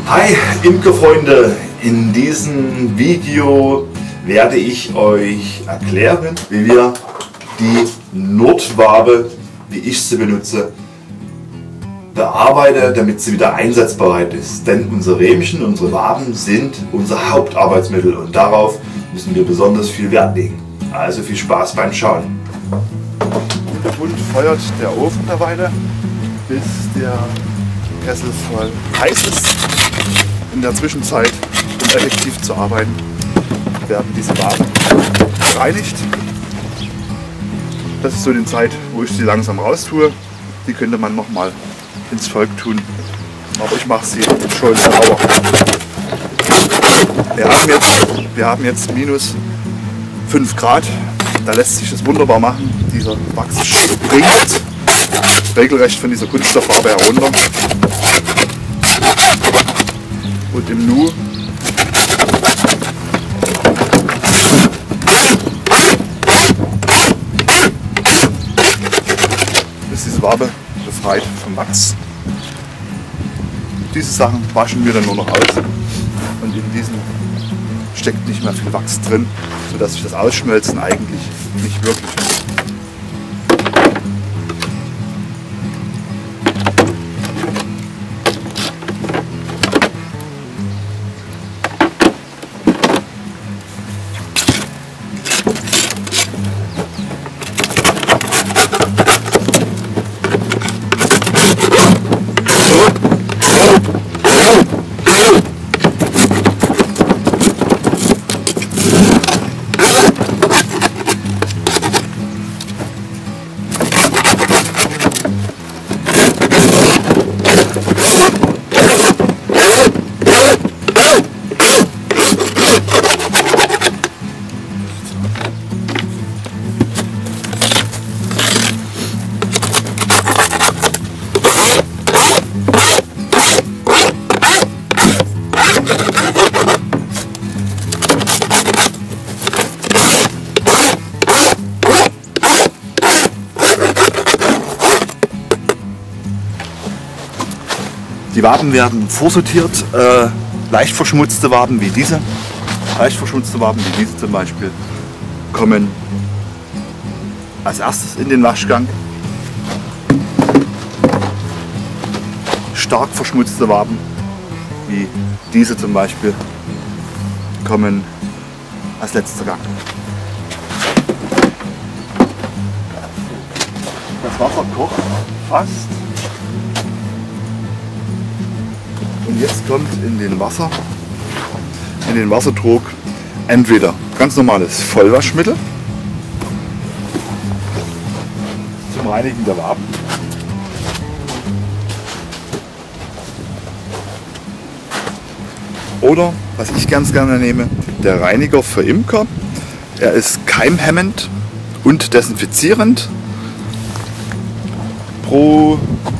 Hi Imkerfreunde, in diesem Video werde ich euch erklären, wie wir die Nordwabe, wie ich sie benutze, bearbeite, damit sie wieder einsatzbereit ist. Denn unsere Rähmchen, unsere Waben sind unser Hauptarbeitsmittel und darauf müssen wir besonders viel Wert legen. Also viel Spaß beim Schauen. Im Hintergrund feuert der Ofen eine Weile, bis der Kessel voll heiß ist. In der Zwischenzeit, um effektiv zu arbeiten, werden diese Waben gereinigt. Das ist so die Zeit, wo ich sie langsam raus tue. Die könnte man noch mal ins Volk tun, aber ich mache sie schon sauber. Wir haben jetzt minus 5 Grad. Da lässt sich das wunderbar machen. Dieser Wachs springt regelrecht von dieser Kunststofffarbe herunter. Und im Nu ist diese Wabe befreit vom Wachs. Diese Sachen waschen wir dann nur noch aus und in diesen steckt nicht mehr viel Wachs drin, sodass sich das Ausschmelzen eigentlich nicht wirklich Die Waben werden vorsortiert, leicht verschmutzte Waben wie diese, zum Beispiel, kommen als erstes in den Waschgang. Stark verschmutzte Waben wie diese zum Beispiel kommen als letzter Gang. Das Wasser kocht fast. Und jetzt kommt in den Wassertrog entweder ganz normales Vollwaschmittel zum Reinigen der Waben oder, was ich ganz gerne nehme, der Reiniger für Imker. Er ist keimhemmend und desinfizierend. Pro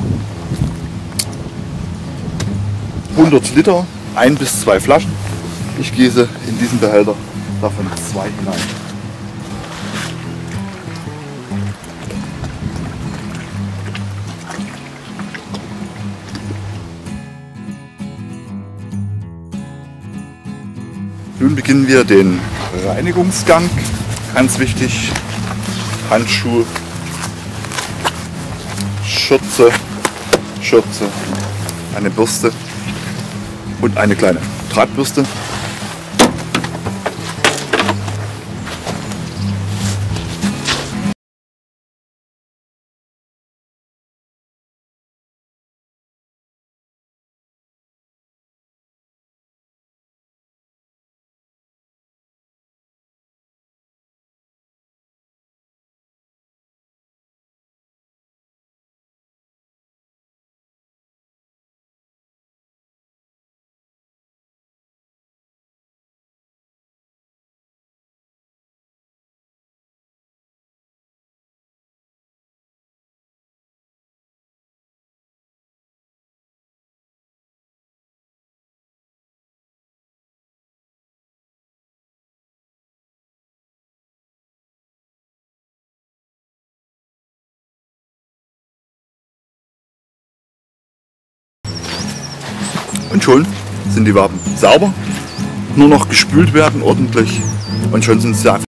100 Liter, 1 bis 2 Flaschen. Ich gieße in diesen Behälter davon 2 hinein. Nun beginnen wir den Reinigungsgang. Ganz wichtig, Handschuhe, Schürze, eine Bürste und eine kleine Drahtbürste. Und schon sind die Waben sauber. Nur noch gespült werden ordentlich und schon sind sie